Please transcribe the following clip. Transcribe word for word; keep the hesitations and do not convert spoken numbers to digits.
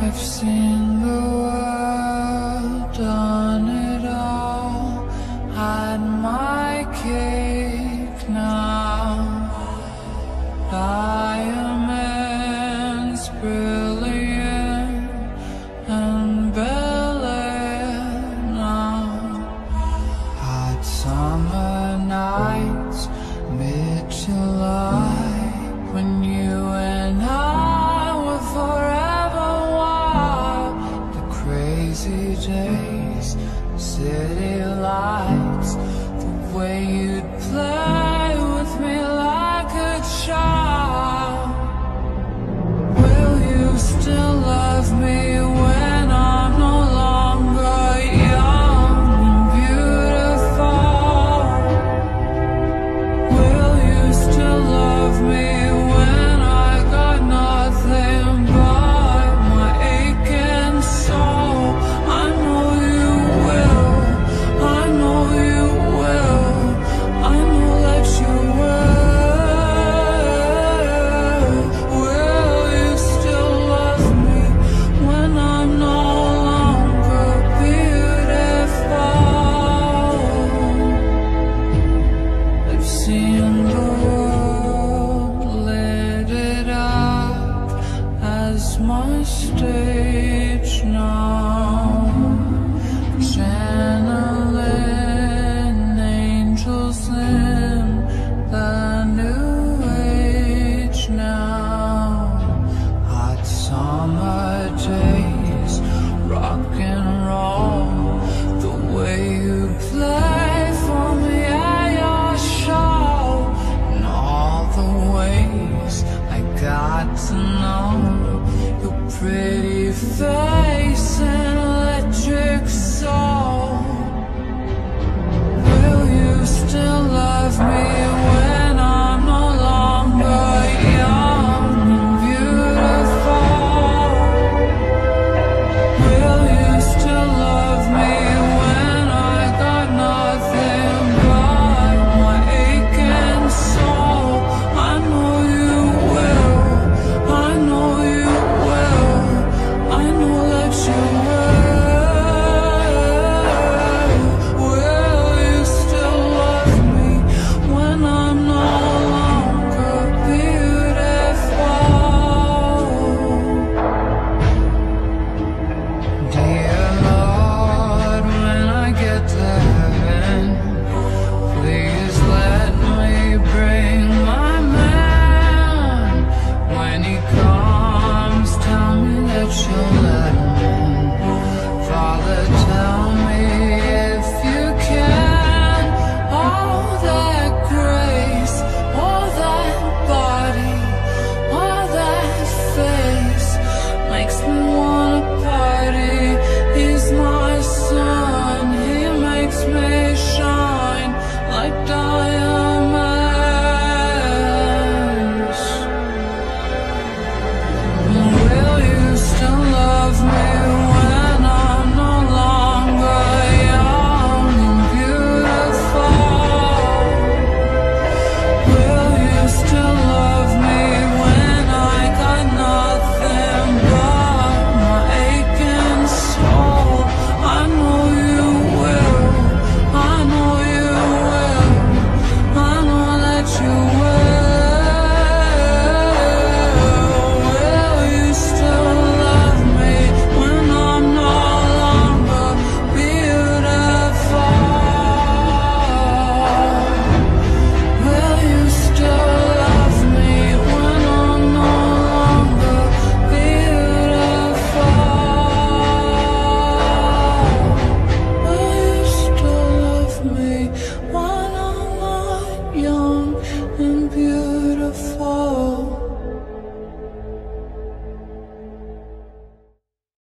I've seen the world, done it all, had my cake now. Diamonds brilliant and Bel-Air now. Hot summer nights, mid-July, when you and I were forever wild. The crazy days, city lights, the way you'd play with me like a child. Will you still love me when I'm no longer young and beautiful? Will you still love me when I got nothing but my aching soul? I know you will, I know you will, I know that you will. Will you still love me when I'm no longer beautiful? I've seen the world, lit it up as my stage now. Channeling angels in the new age now. Hot summer days, rock and roll, the way you play for me at your show, and all the ways I got to know your pretty face.